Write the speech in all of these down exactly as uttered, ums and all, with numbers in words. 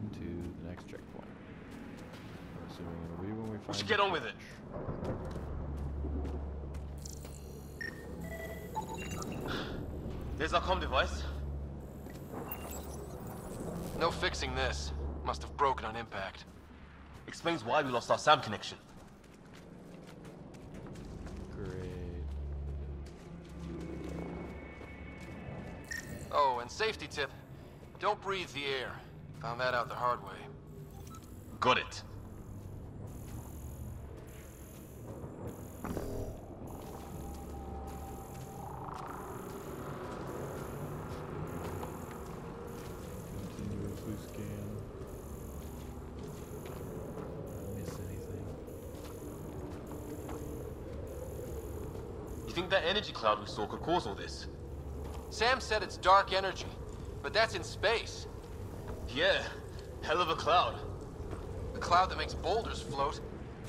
to the next checkpoint. I'm assuming it'll be when we find. We should get on with it. There's our comm device. No fixing this. Must have broken on impact. Explains why we lost our sound connection. Great. Oh, and safety tip. Don't breathe the air. Found that out the hard way. Got it. Continuously scan. Miss anything? You think that energy cloud we saw could cause all this? Sam said it's dark energy, but that's in space. Yeah, hell of a cloud. A cloud that makes boulders float.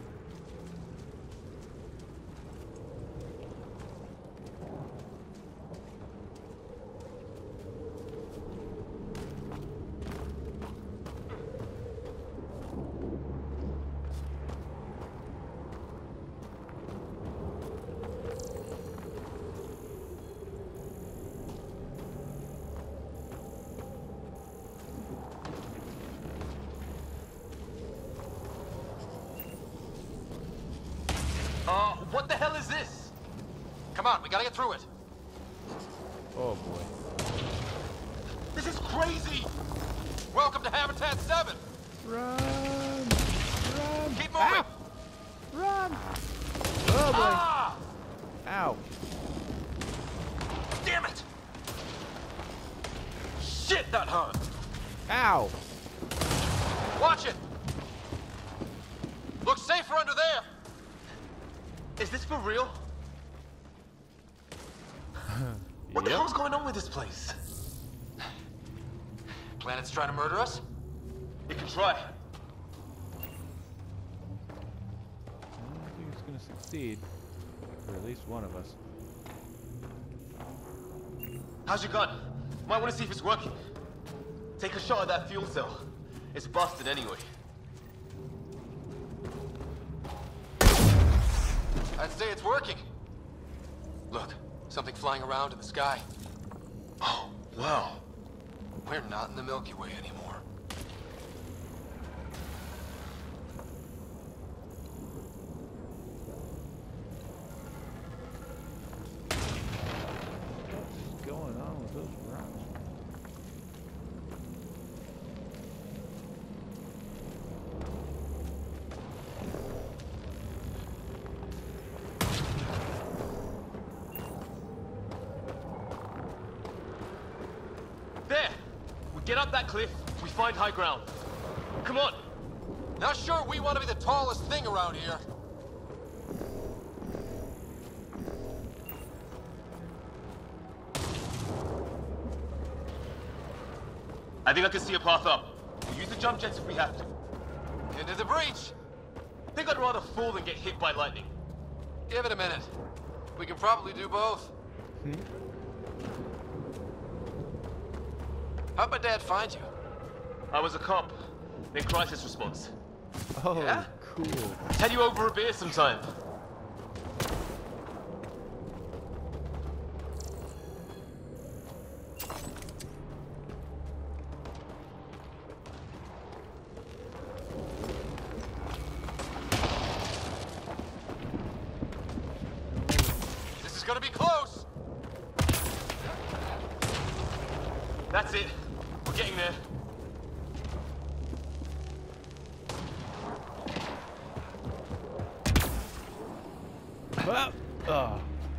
Uh, what the hell is this? Come on, we gotta get through it. Oh boy. This is crazy! Welcome to Habitat seven! Run! Run! Keep moving! Ah! Run! Oh boy! Ah! Ow! Damn it! Shit, that hurt! Ow! Watch it! Looks safer under there! Is this for real? What the Yep. hell's going on with this place? Planet's trying to murder us? It can try. I don't think it's gonna succeed. For at least one of us. How's your gun? Might want to see if it's working. Take a shot at that fuel cell. It's busted anyway. I'd say it's working. Look, something flying around in the sky. Oh, wow. We're not in the Milky Way anymore. What's going on with those rocks? There! We get up that cliff, we find high ground. Come on! Not sure we want to be the tallest thing around here. I think I can see a path up. We'll use the jump jets if we have to. Into the breach! Think I'd rather fall than get hit by lightning. Give it a minute. We can probably do both. Hmm? How'd my dad find you? I was a cop. In crisis response. Oh, Yeah? cool. Tell you over a beer sometime. This is gonna be close. That's it. We're getting there. Ah! Oh.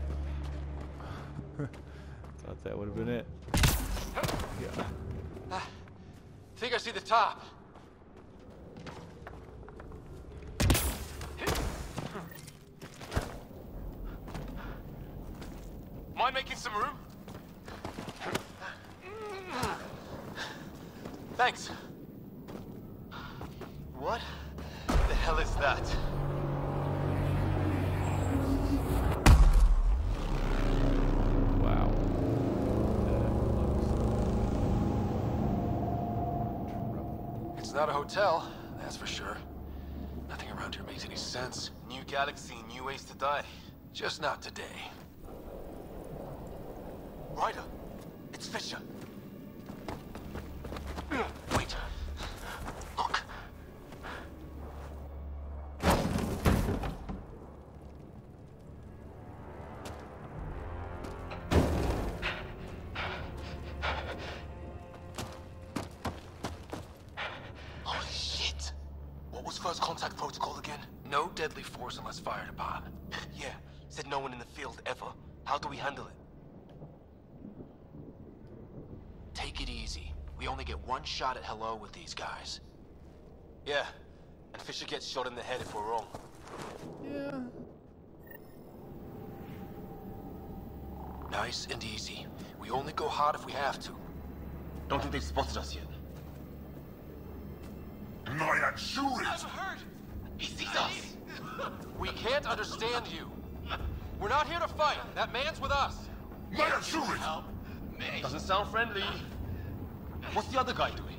Thought that would have been it. Yeah. Ah, think I see the top. Mind making some room? Thanks. What the hell is that? Wow. That looks trouble. It's It's not a hotel, that's for sure. Nothing around here makes any sense. New galaxy, new ways to die. Just not today. Ryder, it's Fisher. Wait. Look. Holy shit. What was first contact protocol again? No deadly force unless fired upon. Yeah, said no one in the field ever. How do we handle it? Take it easy. We only get one shot at hello with these guys. Yeah, and Fisher gets shot in the head if we're wrong. Yeah. Nice and easy. We only go hard if we have to. Don't think they've spotted us yet. I've heard! He sees us! We can't understand you. We're not here to fight. That man's with us. Help me. Doesn't sound friendly. What's the other guy doing?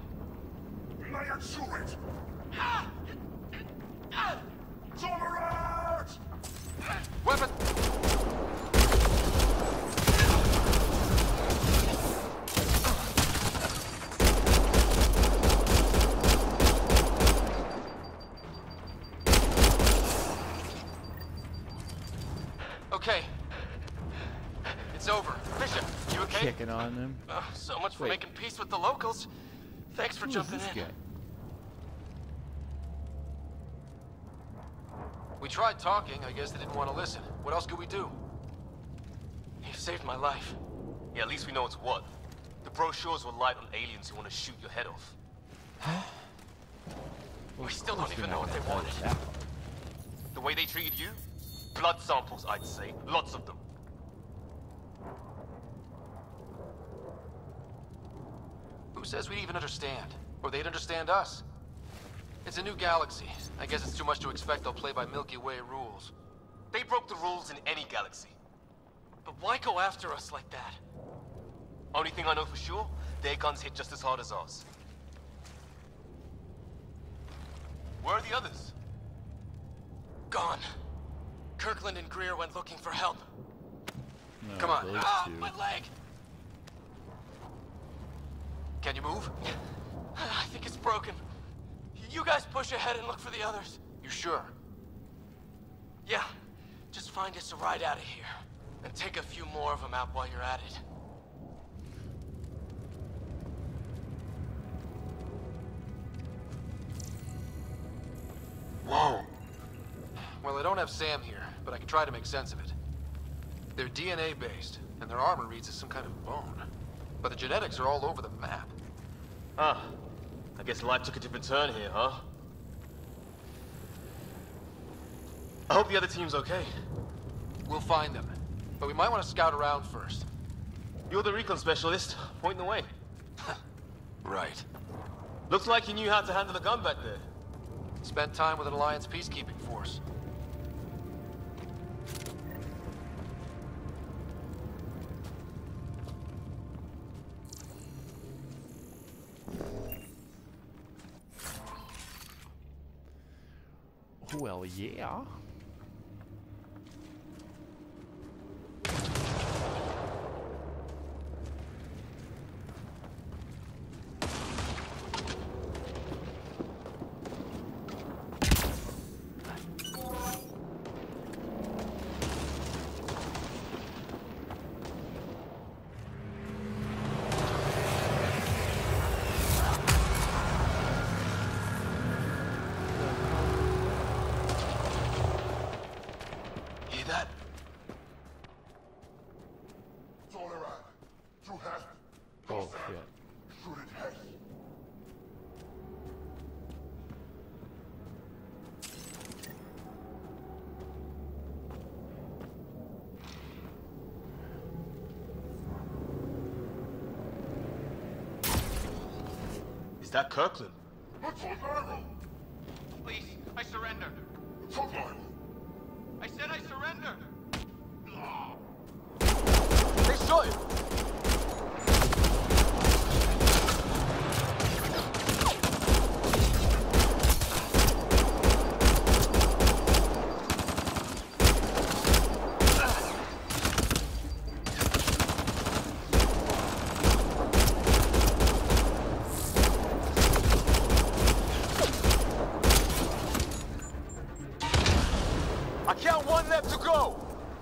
Weapon! Okay. It's over. Fisher, you okay? Kicking on them. Oh, so much for Wait. making peace with the locals. Thanks for Who is jumping this in. guy? We tried talking. I guess they didn't want to listen. What else could we do? You saved my life. Yeah, at least we know it's what. The brochures were light on aliens who want to shoot your head off. Well, We still of course don't even they're know not what they gonna wanted. tell us The way they treated you? Blood samples, I'd say. Lots of them. Who says we'd even understand? Or they'd understand us? It's a new galaxy. I guess it's too much to expect they'll play by Milky Way rules. They broke the rules in any galaxy. But why go after us like that? Only thing I know for sure, their guns hit just as hard as ours. Where are the others? Gone. Kirkland and Greer went looking for help. that. No, Come on. those Ah, two. my leg! Can you move? I think it's broken. You guys push ahead and look for the others. You sure? Yeah. Just find us a ride out of here. And take a few more of them out while you're at it. Whoa. Well, I don't have Sam here, but I can try to make sense of it. They're D N A based, and their armor reads as some kind of bone. But the genetics are all over the map. Ah, I guess life took a different turn here, huh? I hope the other team's okay. We'll find them, but we might want to scout around first. You're the recon specialist. Point the way. Right. Looks like you knew how to handle a gun back there. Spent time with an Alliance peacekeeping force. Well, yeah. Hear that? Oh, shit. Is that Kirkland? Please, I surrender. I said I surrender. They shot him! Set to go!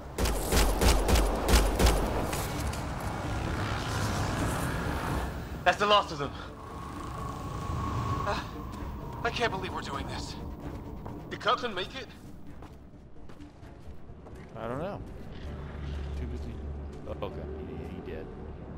That's the last of them. Uh, I can't believe we're doing this. Did Kirkland make it? I don't know. Too busy. Oh, okay, he, he did.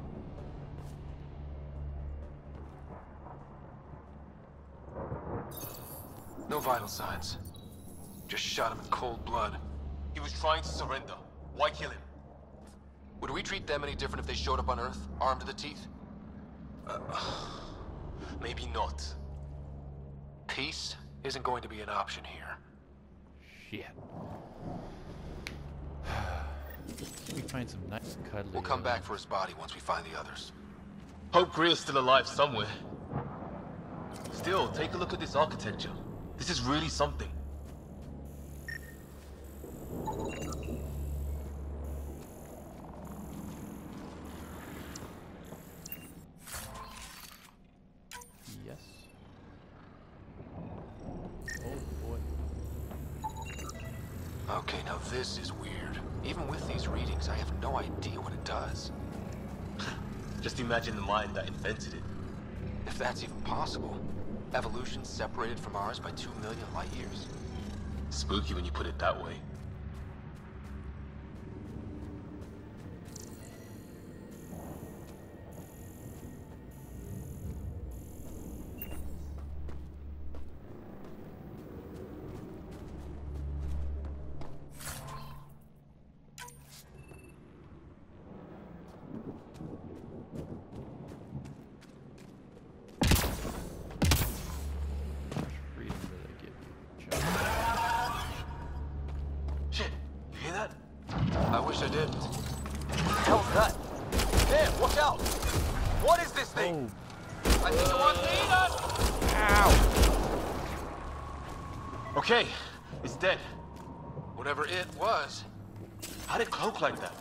No vital signs. Just shot him in cold blood. He was trying to surrender. Why kill him? Would we treat them any different if they showed up on Earth, armed to the teeth? Uh, maybe not. Peace isn't going to be an option here. Shit. We find some nice cuddly. We'll come back for his body once we find the others. Hope Greer's still alive somewhere. Still, take a look at this architecture. This is really something. Yes. Oh boy. Okay, now this is weird. Even with these readings, I have no idea what it does. Just imagine the mind that invented it. If that's even possible. Evolution separated from ours by two million light years. Spooky when you put it that way. Shit, you hear that? I wish I didn't. What the hell's that? There, watch out! What is this thing? Oh. I think it wants to eat us! Ow! Okay, it's dead. Whatever it was. How did it cloak like that?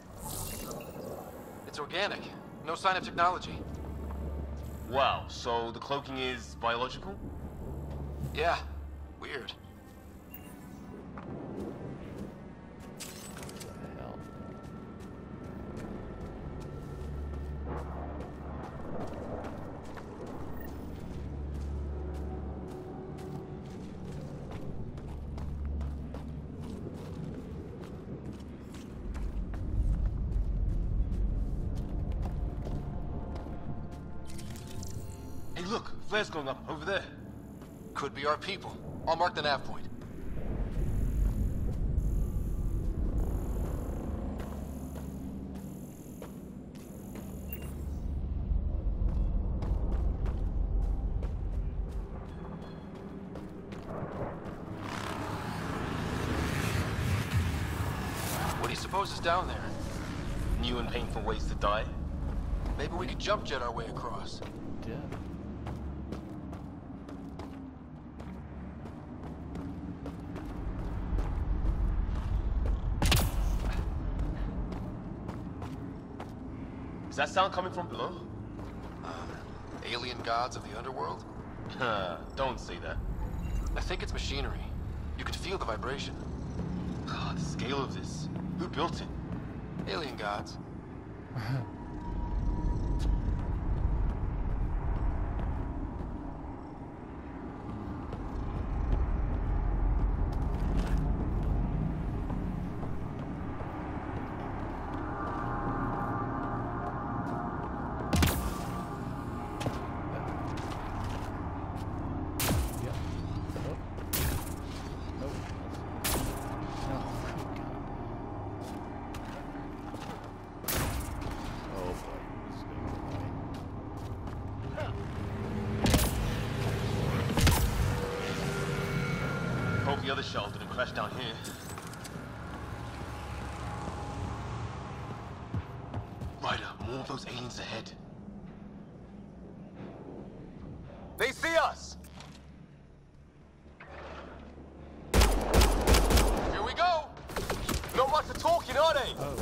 It's organic. No sign of technology. Wow, so the cloaking is biological? Yeah, weird. Hell. Hey, look, flare's going up over there. Could be our people. I'll mark the nav point. What do you suppose is down there? New and painful ways to die? Maybe we could jump jet our way across. Yeah. Is that sound coming from below? Um, alien gods of the underworld? Don't say that. I think it's machinery. You could feel the vibration. God, the scale of this. Who built it? Alien gods. The other shell didn't crash down here. Ryder, more of those aliens ahead. They see us! Here we go! Not much for talking, are they? Oh.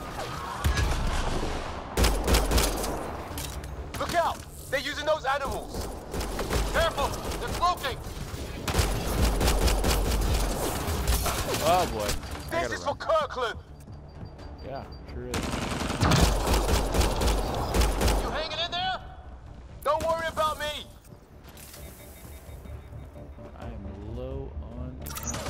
Look out! They're using those animals! Careful! They're cloaking! Oh boy. Stay gotta this run. for Kirkland. Yeah, sure is. You hanging in there? Don't worry about me. I am low on ammo.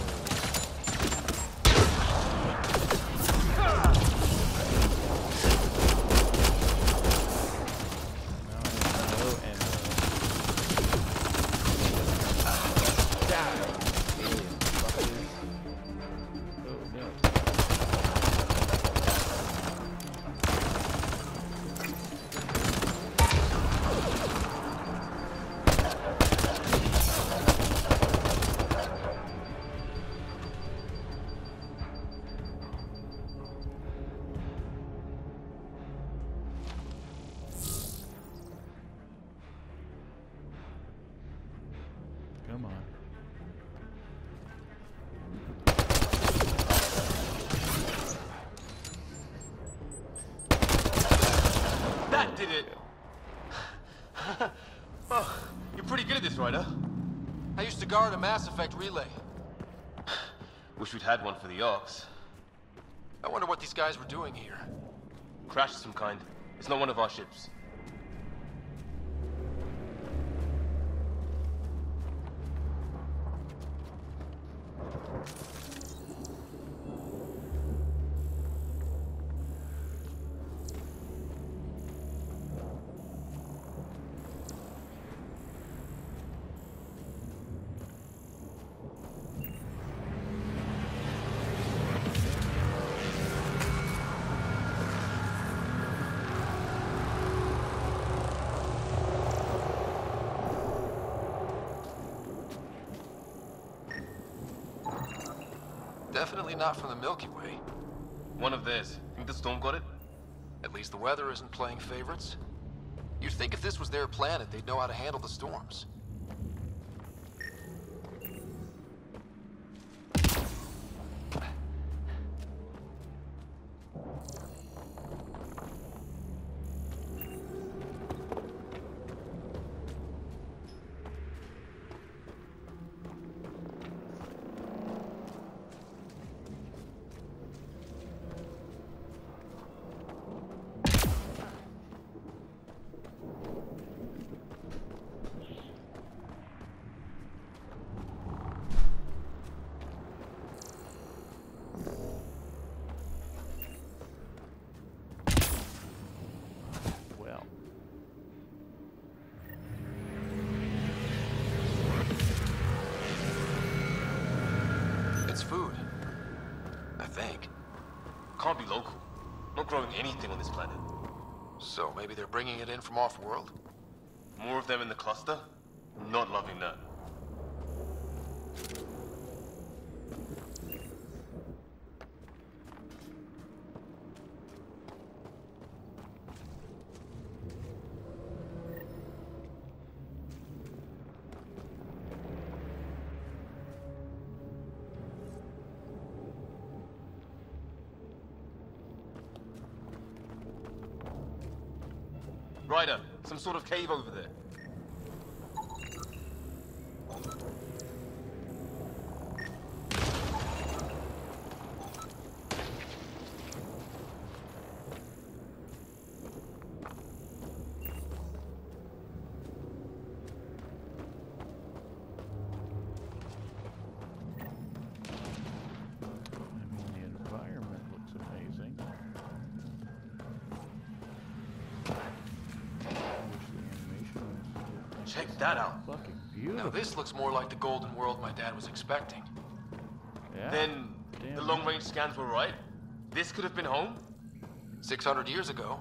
Come on. That did it. Oh, you're pretty good at this, Ryder. I used to guard a Mass Effect relay. Wish we'd had one for the Arcs. I wonder what these guys were doing here. Crash of some kind. It's not one of our ships. Definitely not from the Milky Way. One of theirs. Think the storm got it? At least the weather isn't playing favorites. You'd think if this was their planet, they'd know how to handle the storms. Food. I think. Can't be local. Not growing anything on this planet. So maybe they're bringing it in from off-world? More of them in the cluster? Not loving that. Ryder, some sort of cave over there. Check that out. Fucking beautiful. Now this looks more like the golden world my dad was expecting. Yeah. Then Damn the right. long-range scans were right. This could have been home. Six hundred years ago.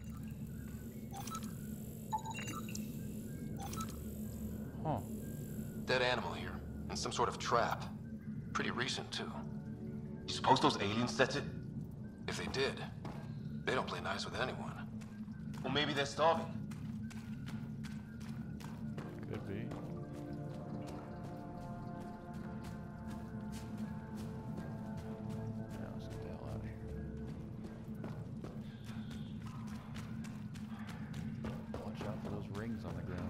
Huh. Dead animal here, and some sort of trap. Pretty recent too. You suppose those aliens set it? If they did, they don't play nice with anyone. Or maybe they're starving. Could be. Yeah, let's get the hell out of here. Watch out for those rings on the ground.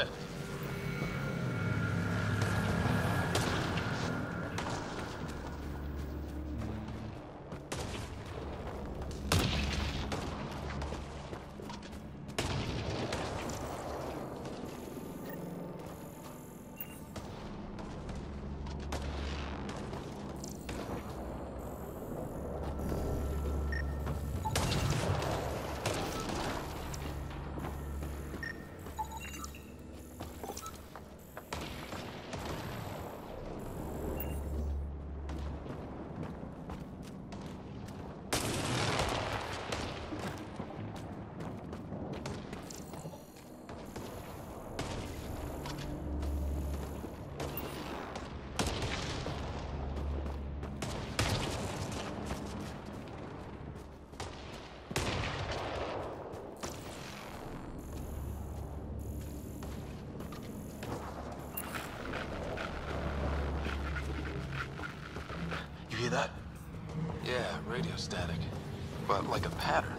left. Hear that? Yeah, radio static. But like a pattern.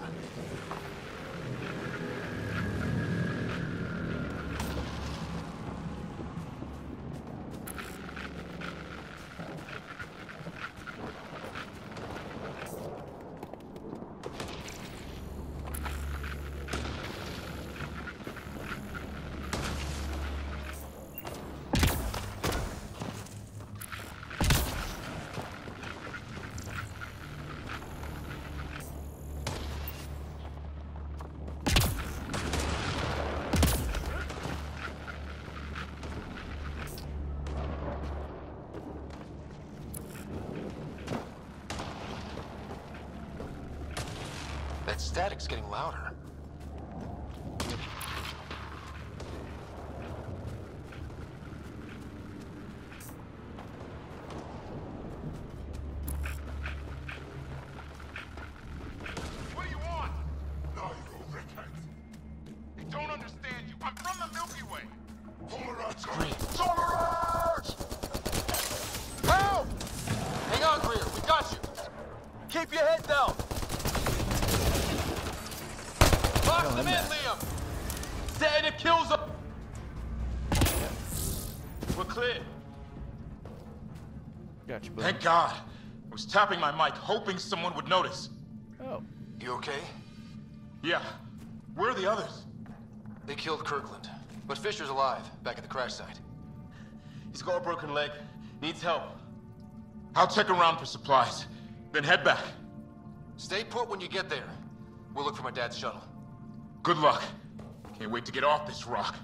That static's getting louder. What do you want? Now you go, Redhead. They don't understand you. I'm from the Milky Way. Tolerance! Green. Tolerance! Help! Hang on, Greer. We got you. Keep your head down. Box them in, Liam. Detonator kills them. We're clear. Gotcha, bud. Thank God. I was tapping my mic, hoping someone would notice. Oh. You okay? Yeah. Where are the others? They killed Kirkland. But Fisher's alive, back at the crash site. He's got a broken leg. Needs help. I'll check around for supplies, then head back. Stay put when you get there. We'll look for my dad's shuttle. Good luck. Can't wait to get off this rock.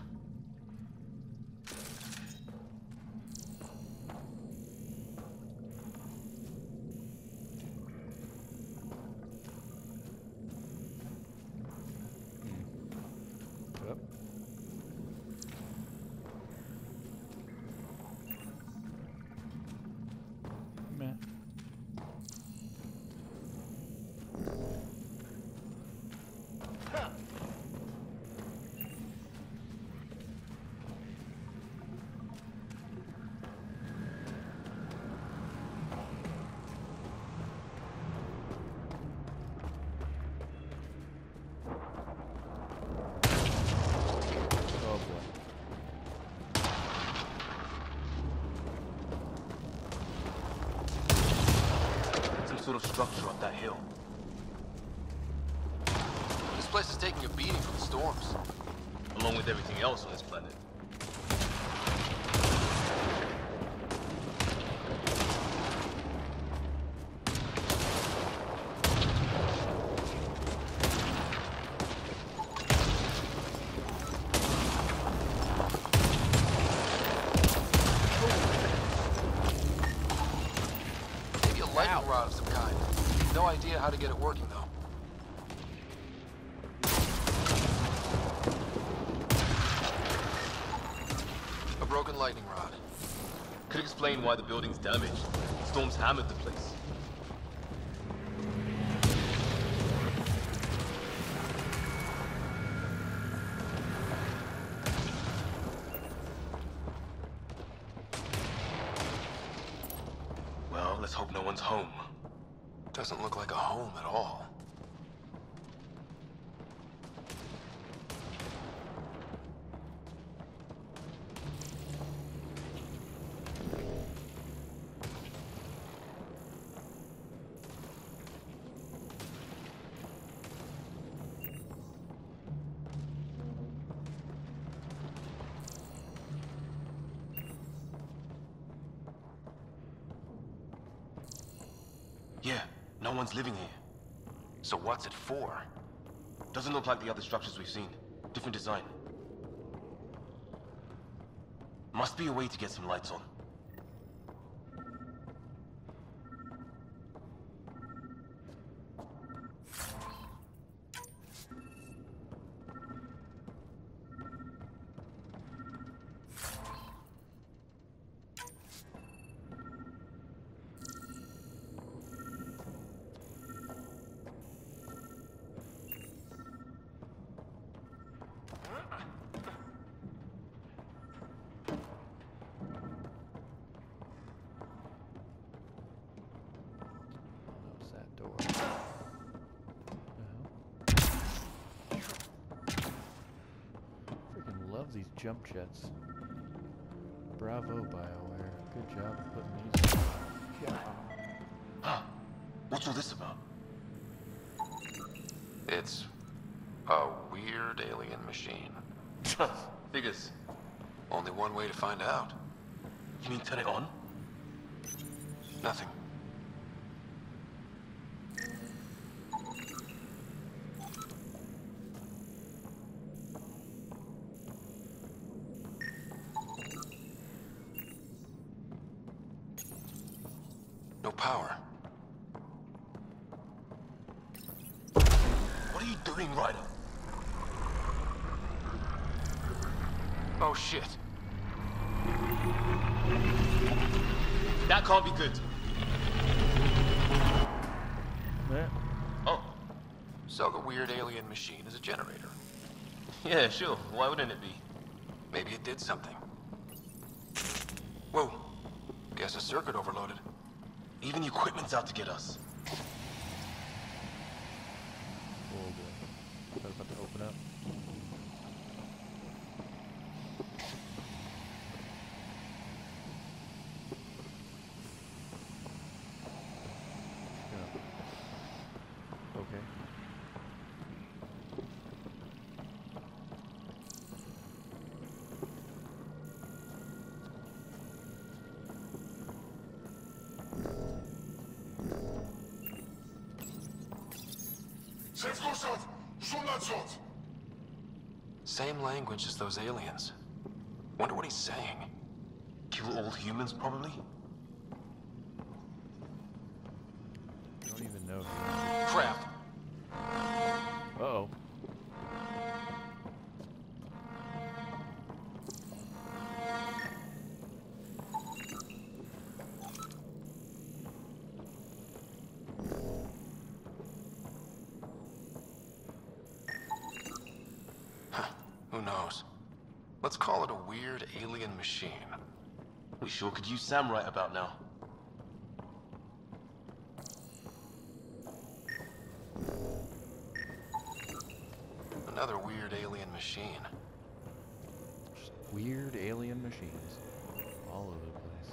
Yep. Meh. Oh boy. Some sort of structure up that hill. This place is taking a beating from the storms. Along with everything else on this planet. Maybe a lightning rod of some kind. No idea how to get it working, though. A broken lightning rod. Could explain why the building's damaged. Storms hammered the place. Well, let's hope no one's home. Doesn't look like a home at all. Yeah, no one's living here. So what's it for? Doesn't look like the other structures we've seen. Different design. Must be a way to get some lights on. Close that door. Freaking love these jump jets. Bravo, BioWare. Good job of putting these on. Yeah. Huh. What's all this about? It's a weird alien machine. Figures. Only one way to find out. You mean turn it on? Nothing. No power. What are you doing, Ryder? Oh shit. That can't be good. Yeah. Oh. So the weird alien machine is a generator. Yeah, sure. Why wouldn't it be? Maybe it did something. Whoa. Guess a circuit overloaded. Even the equipment's out to get us. Oh boy. Is that about to open up? Yeah. Okay. Same language as those aliens. Wonder what he's saying. Kill all humans, probably? I don't even know. Crap. Uh-oh. Who knows? Let's call it a weird alien machine. We sure could use Sam right about now. Another weird alien machine. Just weird alien machines all over the place.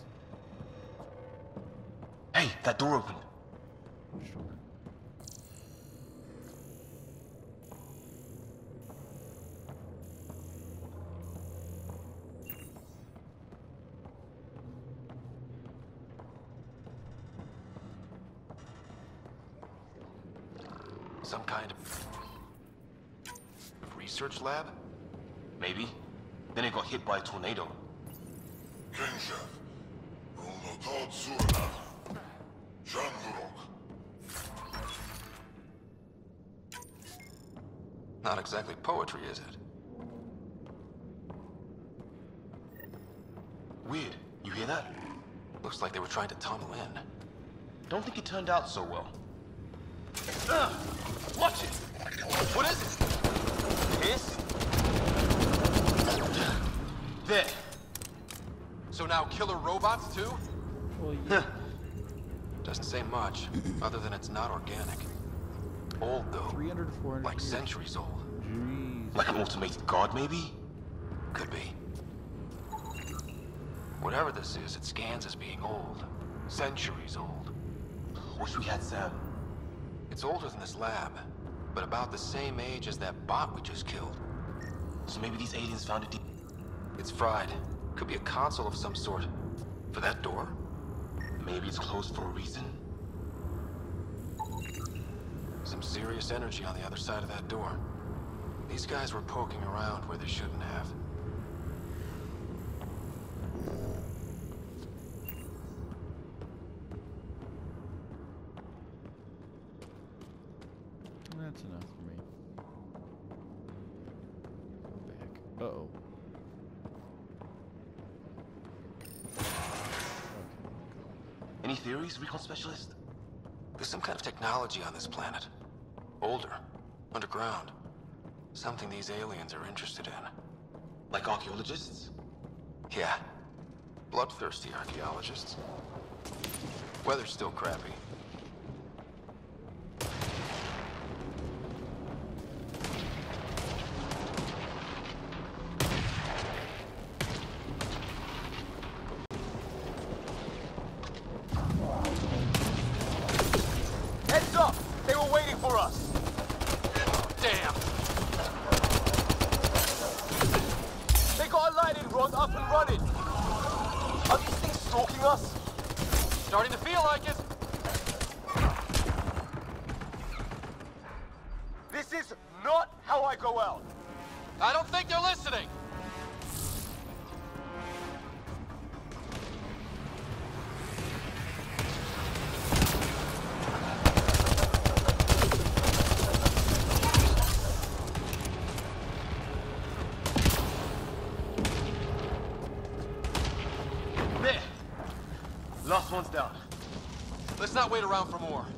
Hey, that door opened. Sure. Some kind of research lab? Maybe. Then it got hit by a tornado. Not exactly poetry, is it? Weird. You hear that? Looks like they were trying to tunnel in. Don't think it turned out so well. Ugh! Watch it! What is it? Piss? There. So now killer robots too? Well, yeah. Doesn't say much, other than it's not organic. Old though. three hundred to four hundred Like years. centuries old. Jeez. Like an automated guard, maybe? Could be. Whatever this is, it scans as being old. Centuries old. Wish we had Sam. It's older than this lab, but about the same age as that bot we just killed. So maybe these aliens found it deep. It's fried. Could be a console of some sort. For that door? Maybe it's closed for a reason. some serious energy on the other side of that door. These guys were poking around where they shouldn't have. That's enough for me. Go back. Uh-oh. Any theories, recon specialist? There's some kind of technology on this planet. Older. Underground. Something these aliens are interested in. Like archaeologists? Yeah. Bloodthirsty archaeologists. Weather's still crappy. Heads up! They were waiting for us! Damn! They got a lightning rod up and running! Are these things stalking us? Starting to feel like it! This is not how I go out! I don't think they're listening! Last one's down. Let's not wait around for more.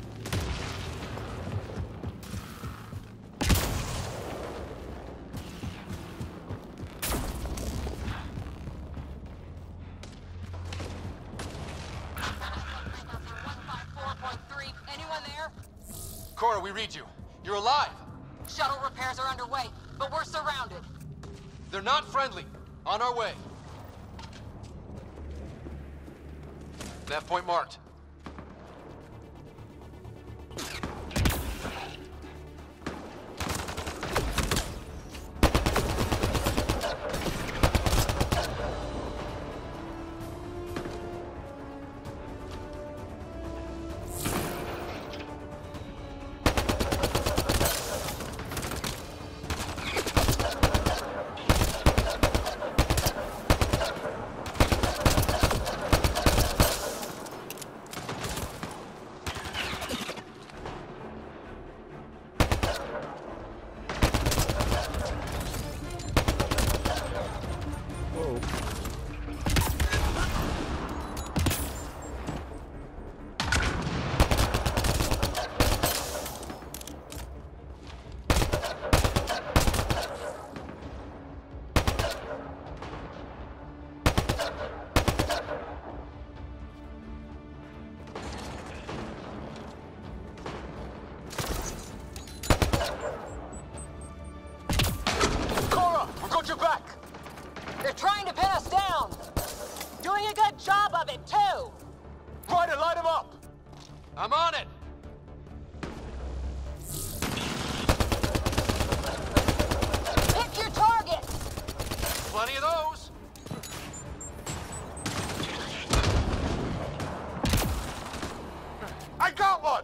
Anyone there? Cora, we read you. You're alive. Shuttle repairs are underway, but we're surrounded. They're not friendly. On our way. Nav point marked. Job of it, too! Ryder, light him up! I'm on it! Pick your target! Plenty of those! I got one!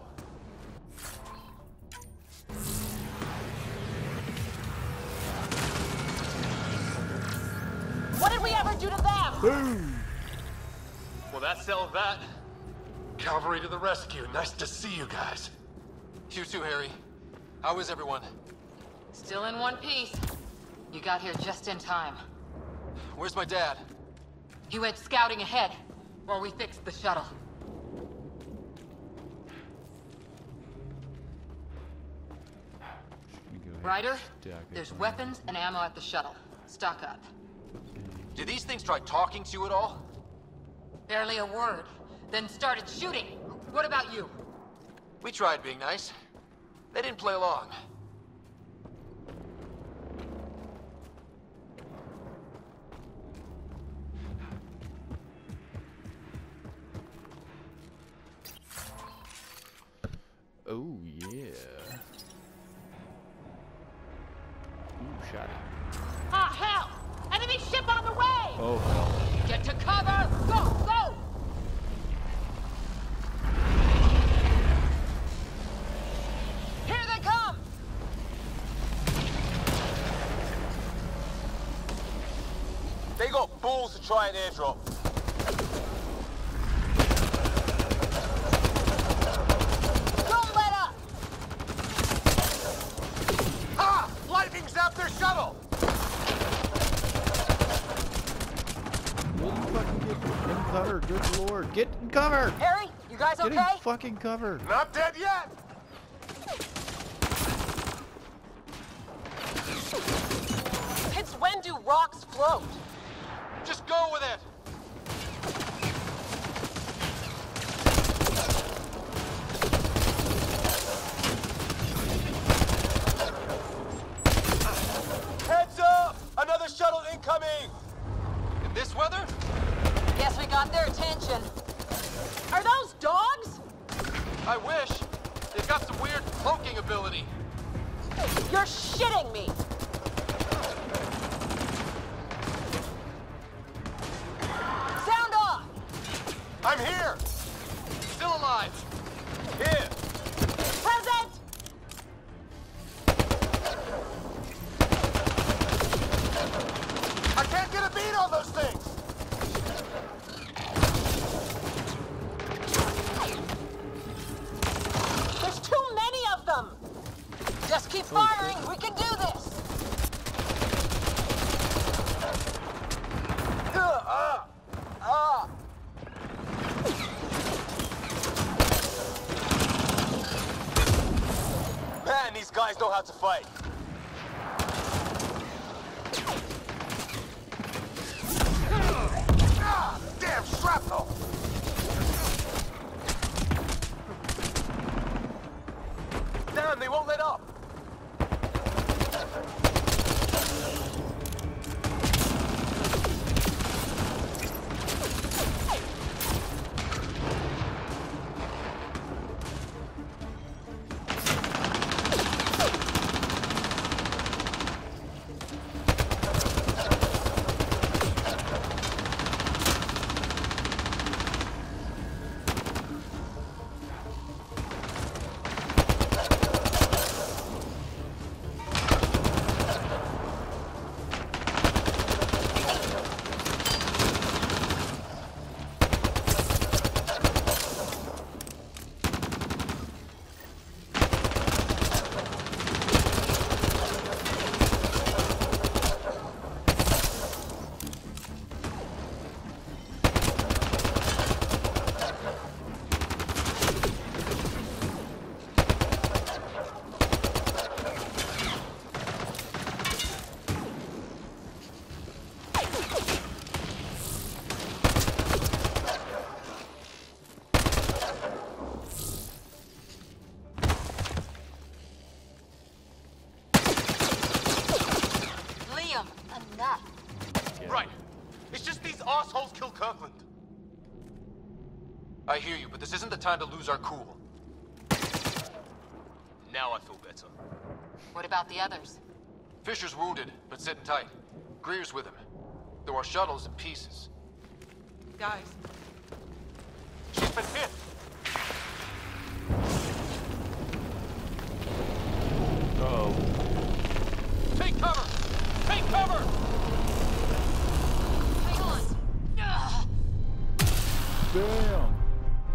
What did we ever do to them? Boom! Well, that settled that. Cavalry to the rescue. Nice to see you guys. You too, Harry. How is everyone? Still in one piece. You got here just in time. Where's my dad? He went scouting ahead while we fixed the shuttle. Ryder, there's weapons and ammo at the shuttle. Stock up. Did these things try talking to you at all? Barely a word. Then started shooting. What about you? We tried being nice. They didn't play along. Oh, yeah. Ooh, shot it. Ah, hell! Enemy ship on the way! Oh, hell. Get to cover! Go, go! balls to try an airdrop. Don't let up! Ha! Lightning zapped their shuttle! Will you fucking get in cover? Good lord. Get in cover! Harry, you guys Get okay? in fucking cover! Not dead yet! Since when do rocks float? Just go with it! Heads up! Another shuttle incoming! In this weather? Guess we got their attention. Are those dogs? I wish. They've got some weird cloaking ability. You're shitting me! Sound off! I'm here! Still alive! Here! Present! I can't get a beat on those things! There's too many of them! Just keep firing, we can do this! Ah! Ah! Man, these guys know how to fight. Ah! Damn shrapnel! Damn, they won't let up! Right. It's just these assholes killed Kirkland. I hear you, but this isn't the time to lose our cool. Now I feel better. What about the others? Fisher's wounded, but sitting tight. Greer's with him. Though our shuttle's in pieces. Guys. She's been hit! Uh-oh. Take cover! Take cover! Hang on. Ugh. Damn.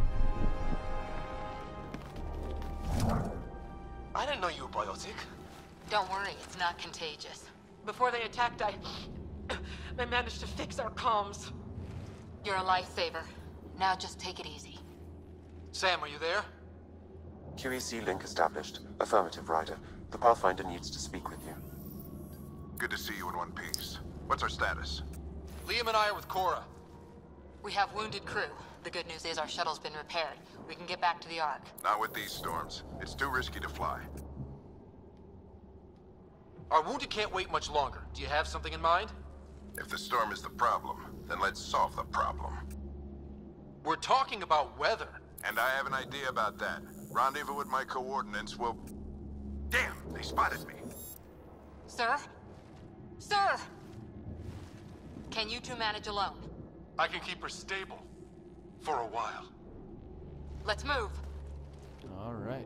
I didn't know you were biotic. Don't worry, it's not contagious. Before they attacked, I... I managed to fix our comms. You're a lifesaver. Now just take it easy. Sam, are you there? Q E C link established. Affirmative, Ryder. The Pathfinder needs to speak with you. Good to see you in one piece. What's our status? Liam and I are with Cora. We have wounded crew. The good news is our shuttle's been repaired. We can get back to the Ark. Not with these storms. It's too risky to fly. Our wounded can't wait much longer. Do you have something in mind? If the storm is the problem, then let's solve the problem. We're talking about weather. And I have an idea about that. Rendezvous with my coordinates will... Damn, they spotted me. Sir? Sir! Can you two manage alone? I can keep her stable. For a while. Let's move. All right.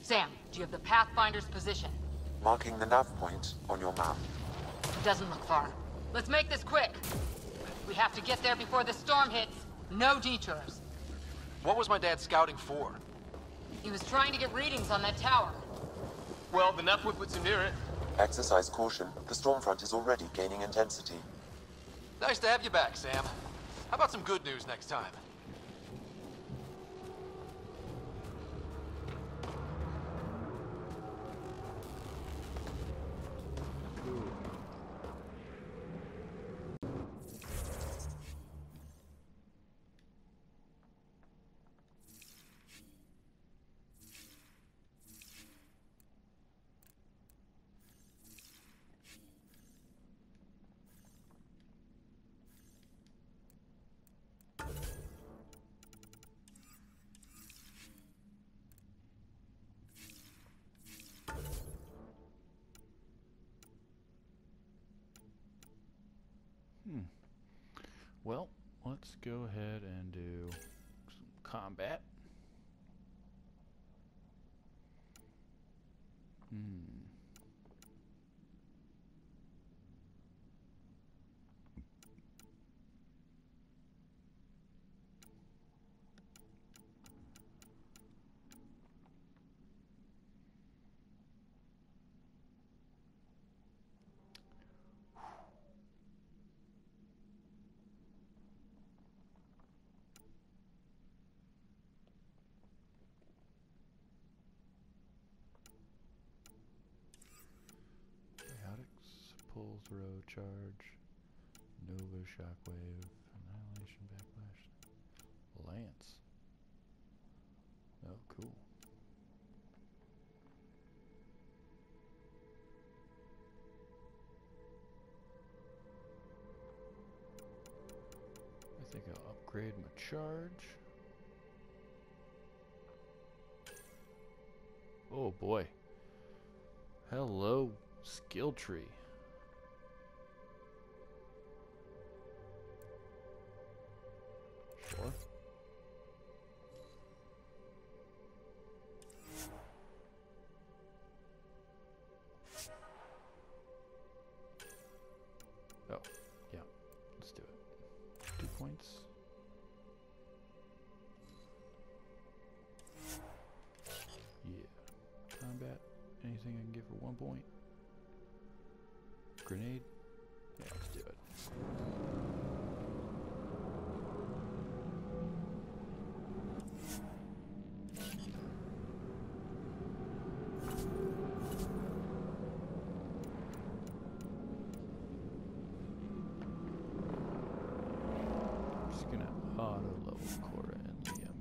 Sam, do you have the Pathfinder's position? Marking the nav point on your map. Doesn't look far. Let's make this quick. We have to get there before the storm hits. No detours. What was my dad scouting for? He was trying to get readings on that tower. Well, the nav point puts him near it. Exercise caution. The storm front is already gaining intensity. Nice to have you back, Sam. How about some good news next time? Hmm. Well, let's go ahead and do some combat. Hmm. Pull, throw, charge, Nova, shockwave, annihilation, backlash, lance. Oh, cool. I think I'll upgrade my charge. Oh boy. Hello, skill tree. Sure. Oh, yeah. Let's do it. Two points. Yeah. Combat. Anything I can get for one point. Grenade. Yeah, let's do it. Just gonna auto level Cora and Liam.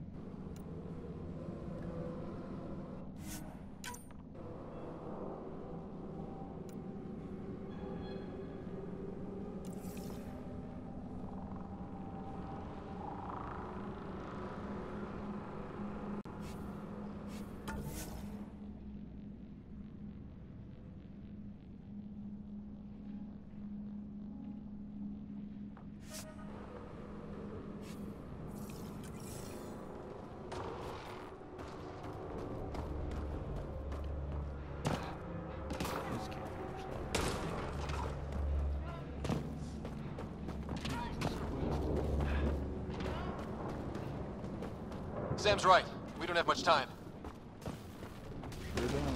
Sam's right. We don't have much time. Sure don't.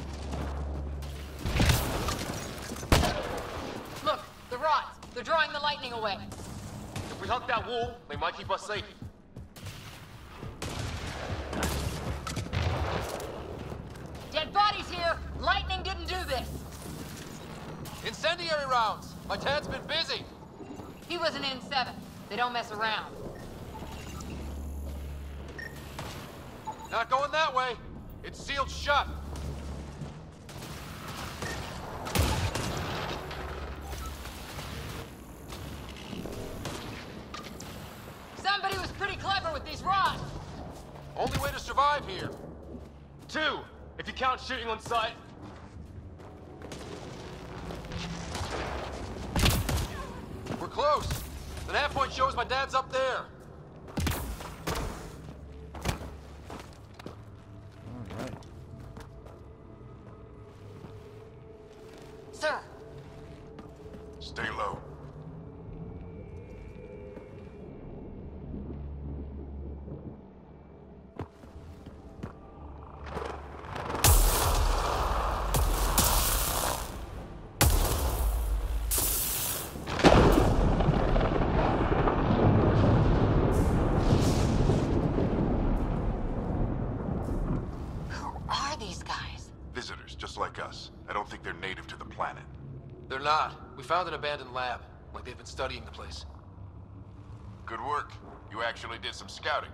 Look, the rods. They're drawing the lightning away. If we hug that wall, they might keep us safe. Dead bodies here. Lightning didn't do this. Incendiary rounds! My dad's been busy! He was an N seven. They don't mess around. Not going that way. It's sealed shut. Somebody was pretty clever with these rods. Only way to survive here. Two, if you count shooting on sight. We're close. The nav point shows my dad's up there. Alright. Stay low. Just like us. I don't think they're native to the planet. They're not. We found an abandoned lab, like they've been studying the place. Good work. You actually did some scouting.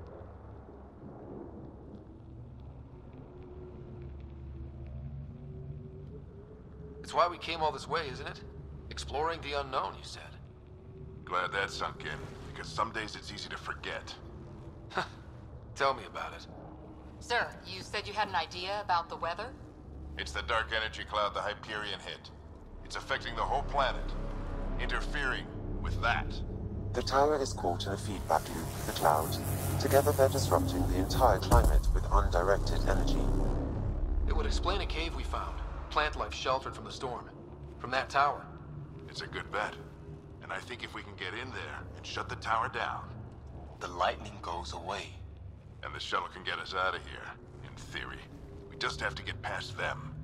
It's why we came all this way, isn't it? Exploring the unknown, you said. Glad that sunk in, because some days it's easy to forget. Tell me about it. Sir, you said you had an idea about the weather? It's the dark energy cloud the Hyperion hit. It's affecting the whole planet, interfering with that. The tower is caught in a feedback loop with the cloud. Together they're disrupting the entire climate with undirected energy. It would explain a cave we found. Plant life sheltered from the storm. From that tower. It's a good bet. And I think if we can get in there and shut the tower down, the lightning goes away. And the shuttle can get us out of here, in theory. We just have to get past them.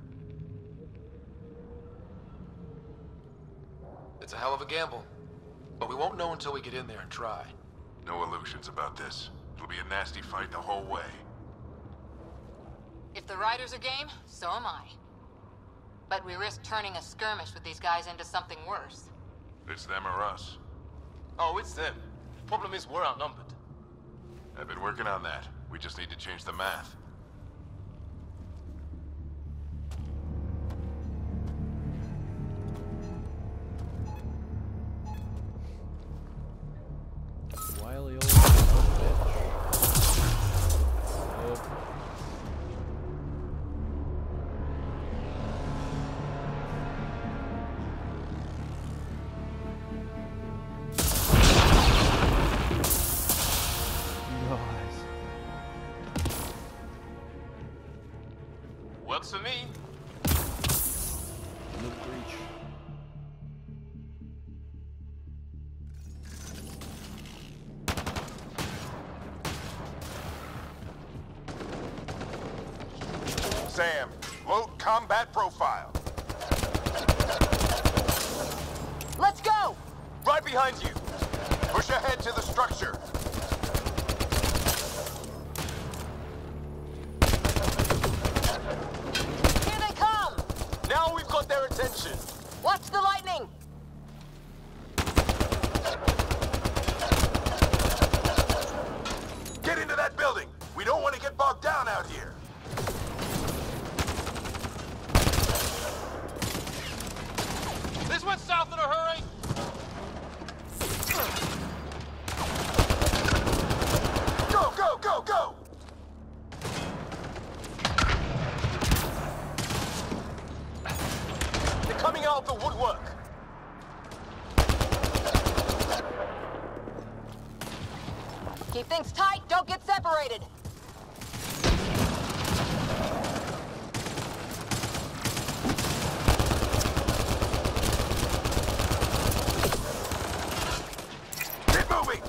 It's a hell of a gamble. But we won't know until we get in there and try. No illusions about this. It'll be a nasty fight the whole way. If the Riders are game, so am I. But we risk turning a skirmish with these guys into something worse. It's them or us. Oh, it's them. Problem is, we're outnumbered. I've been working on that. We just need to change the math. Wily old bitch. Nope. Works for me. In the breach. Sam, load combat profile. Let's go! Right behind you. Push ahead to the structure. Here they come! Now we've got their attention. Watch the lightning! Get into that building. We don't want to get bogged down out here. This went south in a hurry. Go, go, go, go! They're coming out of the woodwork. Keep things tight, don't get separated! Get moving!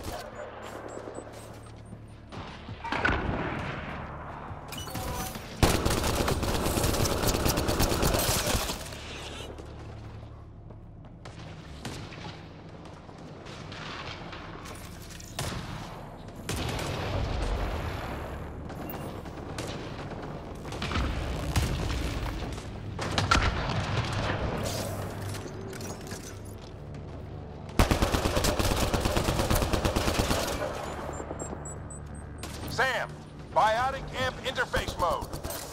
Sam, biotic amp interface mode.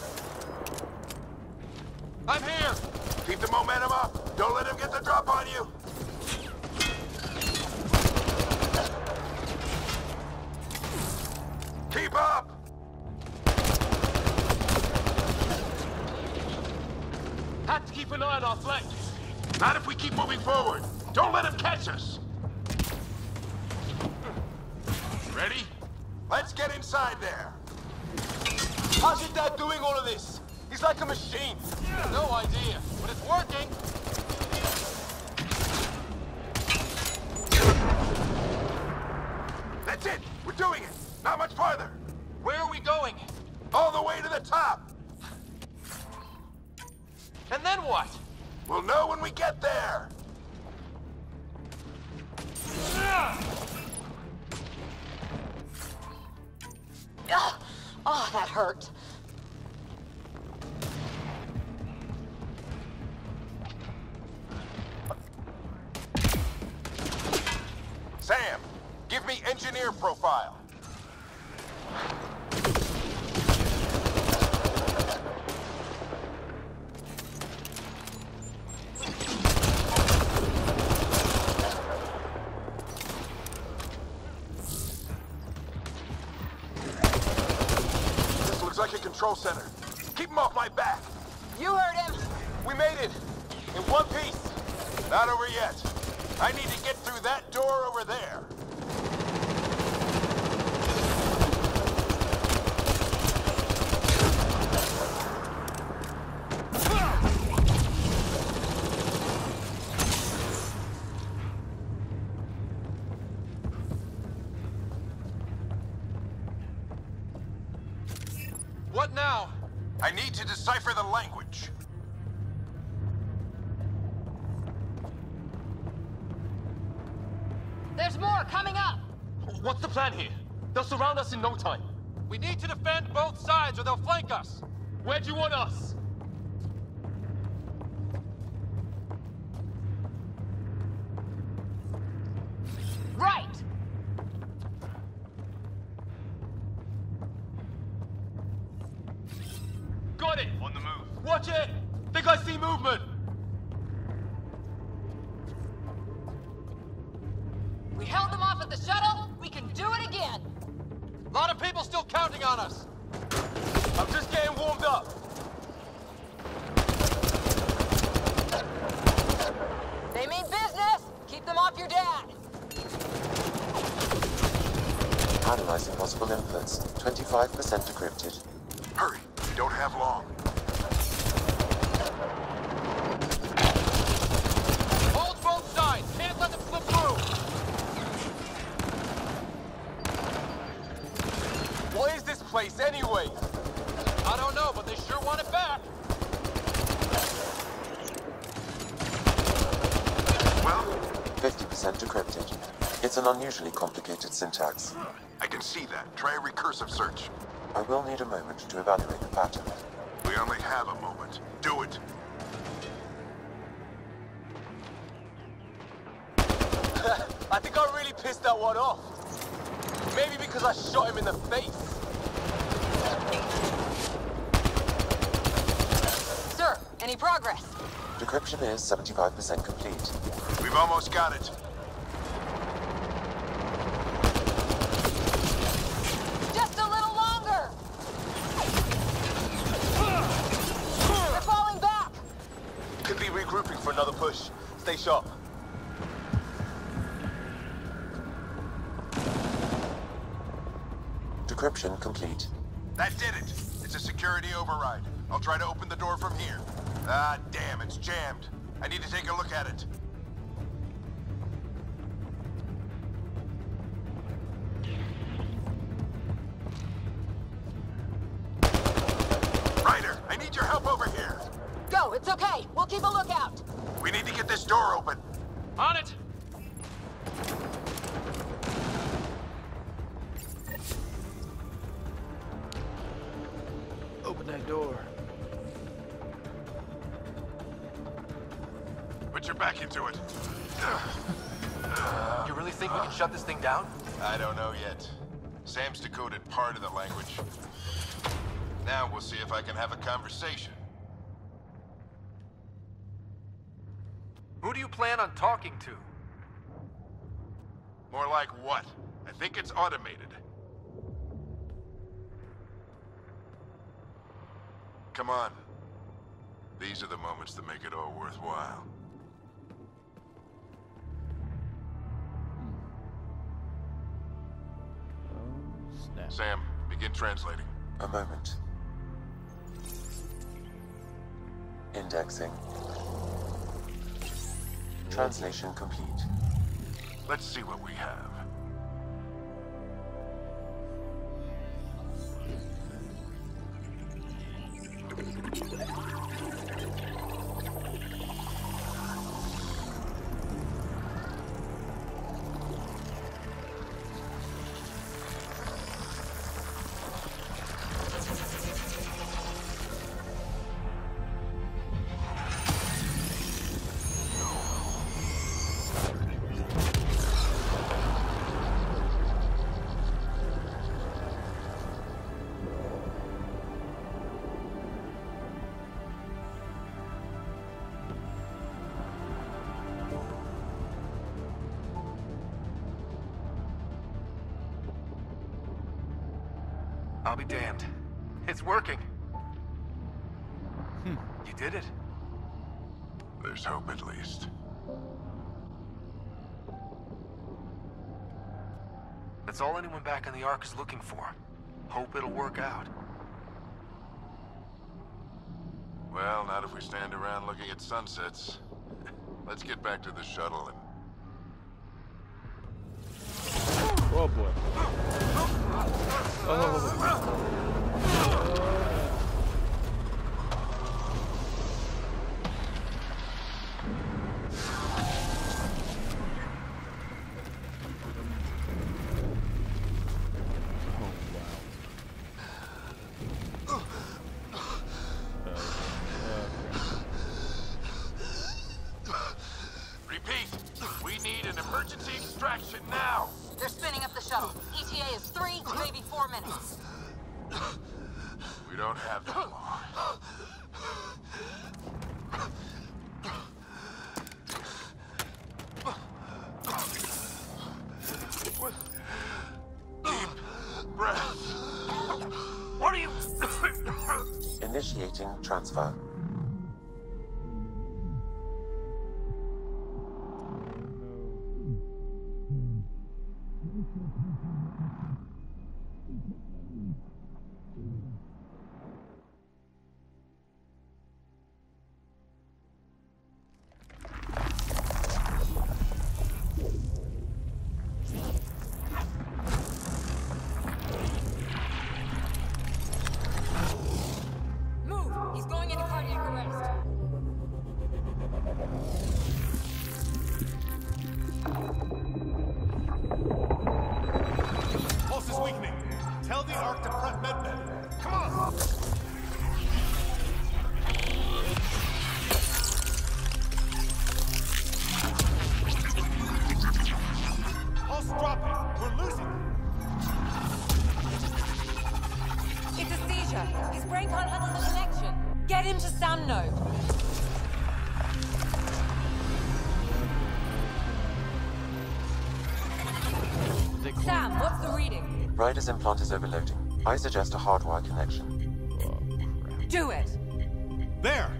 I'm here. Keep the momentum up. Don't let him get the drop on you. Keep up! Have to keep an eye on our flank. Not if we keep moving forward. Don't let him catch us. Ready? Let's get inside there. How's your dad doing all of this? He's like a machine. No idea, but it's working. That's it! We're doing it! Not much farther! Where are we going? All the way to the top! And then what? We'll know when we get there! Ugh. Oh, that hurt. Sam, give me engineer profile. This looks like a control center. Keep him off my back. You heard him. We made it. In one piece. Not over yet. I need to get through that door over there. What now? I need to decipher the language. There's more coming up! What's the plan here? They'll surround us in no time. We need to defend both sides or they'll flank us. Where do you want us? Right! Got it! On the move. Watch it! Think I see movement! We held them off at the shuttle, we can do it again! A lot of people still counting on us. I'm just getting warmed up. They mean business! Keep them off your dad! Analyzing possible inputs. twenty-five percent decrypted. Hurry, we don't have long. Hold both sides! Can't let them slip through! What is this place anyway? I don't know, but they sure want it back. Well, fifty percent decrypted. It's an unusually complicated syntax. I can see that. Try a recursive search. I will need a moment to evaluate the pattern. We only have a moment. Do it. I think I really pissed that one off. Maybe because I shot him in the face. Sir, any progress? Decryption is seventy-five percent complete. We've almost got it. Just a little longer! They're falling back! Could be regrouping for another push. Stay sharp. Decryption complete. That did it. It's a security override. I'll try to open the door from here. Ah, damn, it's jammed. I need to take a look at it. Ryder, I need your help over here. Go, it's okay. We'll keep a lookout. We need to get this door open. On it! Open that door. Put your back into it. You really think we can shut this thing down? I don't know yet. Sam's decoded part of the language. Now we'll see if I can have a conversation. Who do you plan on talking to? More like what? I think it's automated. Come on. These are the moments that make it all worthwhile. Oh, snap. Sam, begin translating. A moment. Indexing. Translation complete. Let's see what we have. I'll be damned. It's working. Hmm. You did it. There's hope at least. That's all anyone back in the Ark is looking for. Hope it'll work out. Well, not if we stand around looking at sunsets. Let's get back to the shuttle and... Oh boy. Oh. Repeat, we need an emergency extraction now! They're spinning up the shuttle. E T A is three, maybe four minutes. We don't have that long. Deep breath. What are you... Initiating transfer. Move! He's going into cardiac arrest. Pulse is weakening. Tell the Ark to prep medbay. Come on! Pulse dropping. We're losing. It's a seizure. His brain can't handle the connection. Get him to Sam node. Sam, what's the reading? Ryder's implant is overloading. I suggest a hardwire connection. Do it. There!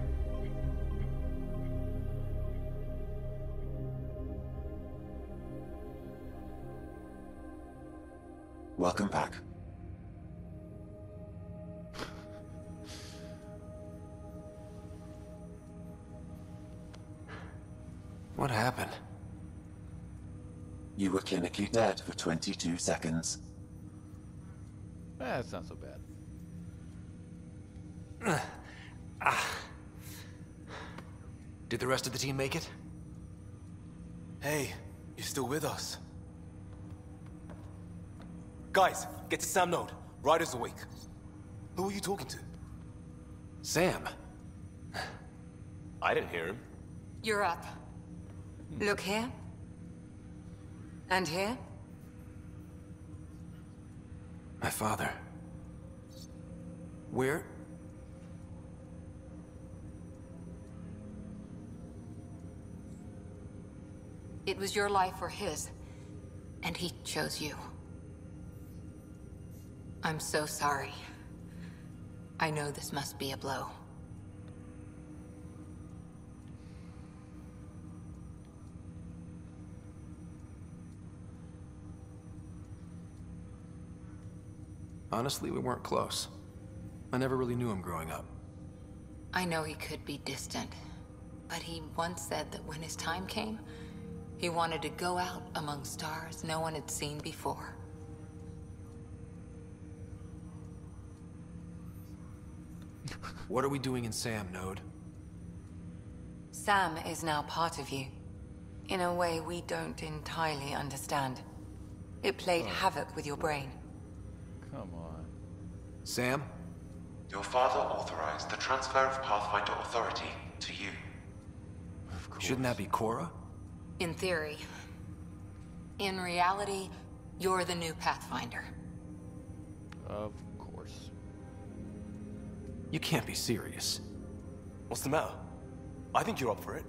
Welcome back. What happened? You were clinically dead for twenty-two seconds. Eh, that's not so bad. Did the rest of the team make it? Hey, you're still with us. Guys, get to Sam node. Ryder's awake. Who are you talking to? Sam. I didn't hear him. You're up. Look here. And here. My father. Where? It was your life or his, and he chose you. I'm so sorry. I know this must be a blow. Honestly, we weren't close. I never really knew him growing up. I know he could be distant, but he once said that when his time came, he wanted to go out among stars no one had seen before. What are we doing in Sam node? Sam is now part of you, in a way we don't entirely understand. It played Oh. havoc with your brain. Come on. Sam? Your father authorized the transfer of Pathfinder authority to you. Of course. Shouldn't that be Cora? In theory. In reality, you're the new Pathfinder. Of course. You can't be serious. What's the matter? I think you're up for it.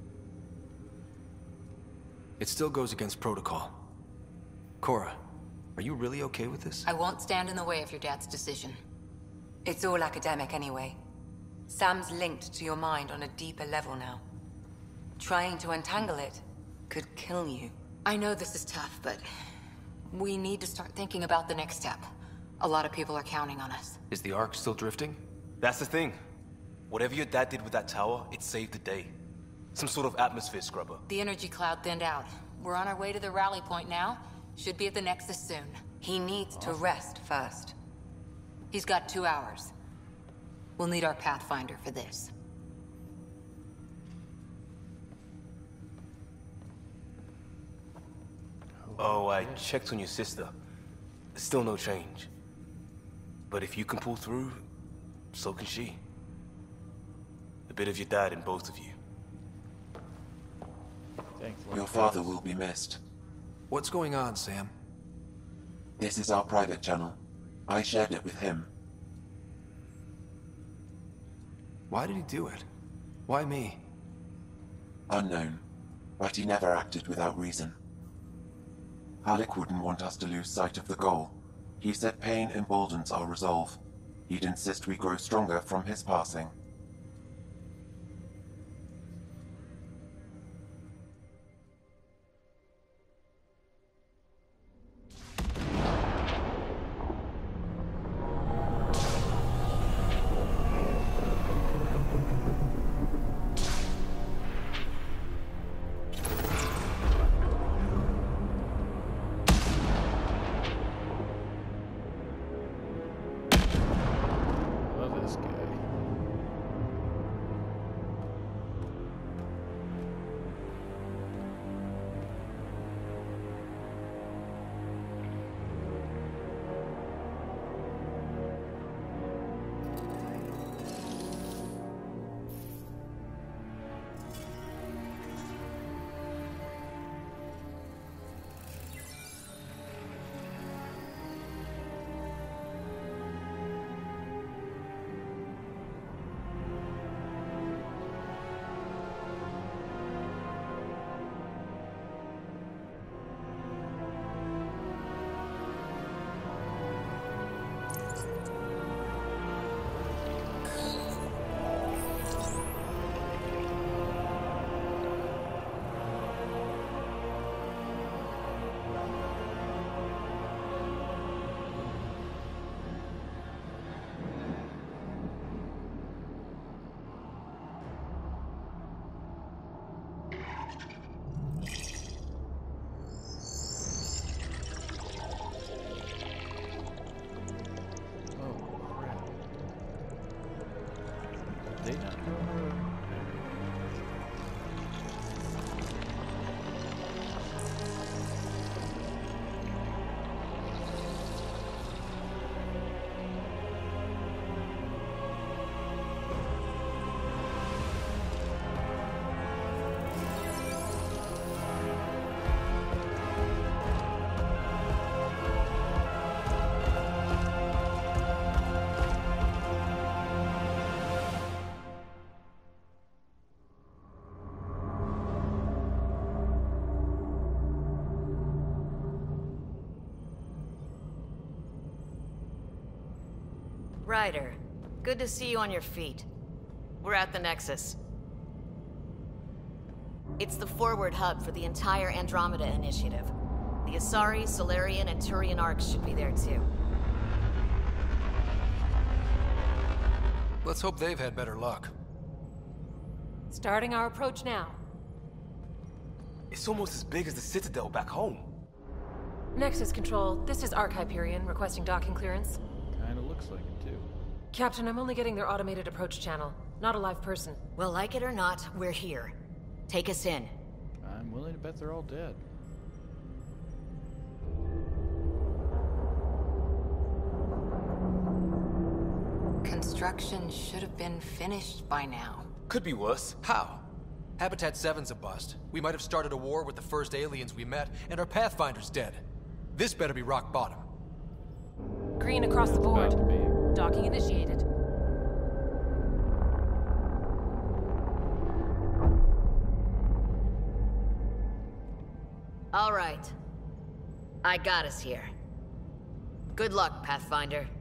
It still goes against protocol. Cora, Are you really okay with this? I won't stand in the way of your dad's decision. It's all academic anyway. Sam's linked to your mind on a deeper level now. Trying to untangle it could kill you. I know this is tough, but we need to start thinking about the next step. A lot of people are counting on us. Is the Ark still drifting? That's the thing. Whatever your dad did with that tower, it saved the day. Some sort of atmosphere scrubber. The energy cloud thinned out. We're on our way to the rally point now. Should be at the Nexus soon. He needs to rest first. He's got two hours. We'll need our pathfinder for this. Oh, I checked on your sister. Still no change. But if you can pull through, so can she. A bit of your dad in both of you. Thanks, Your father will be missed. What's going on, Sam? This is our private channel. I shared it with him. Why did he do it? Why me? Unknown, but he never acted without reason. Halleck wouldn't want us to lose sight of the goal. He said pain emboldens our resolve. He'd insist we grow stronger from his passing. Love this guy. They not know. Ryder, good to see you on your feet. We're at the Nexus. It's the forward hub for the entire Andromeda initiative. The Asari, Solarian, and Turian arcs should be there too. Let's hope they've had better luck. Starting our approach now. It's almost as big as the Citadel back home. Nexus Control, this is Arc Hyperion requesting docking clearance. Kinda looks like it too. Captain, I'm only getting their automated approach channel, not a live person. Well, like it or not, we're here. Take us in. I'm willing to bet they're all dead. Construction should have been finished by now. Could be worse. How? Habitat seven's a bust. We might have started a war with the first aliens we met, and our Pathfinder's dead. This better be rock bottom. Green across the board. About to be. Docking initiated. All right. I got us here. Good luck, Pathfinder.